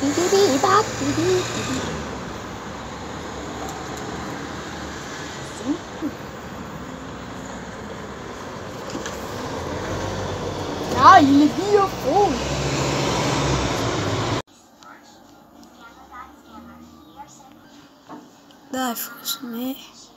Ah, il est vieux fou. Dai, forse.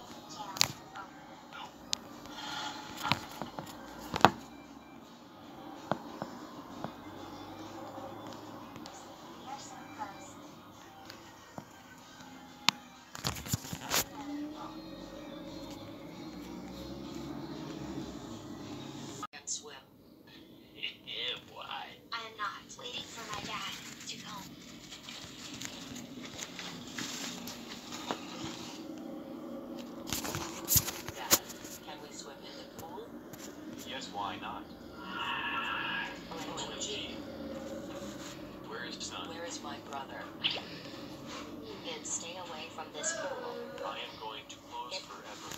Swim. Yeah, boy. I am not waiting for my dad to come. Dad, can we swim in the pool? Yes, why not? OMG. Where is son? Where is my brother? Kids, stay away from this pool. I am going to close forever.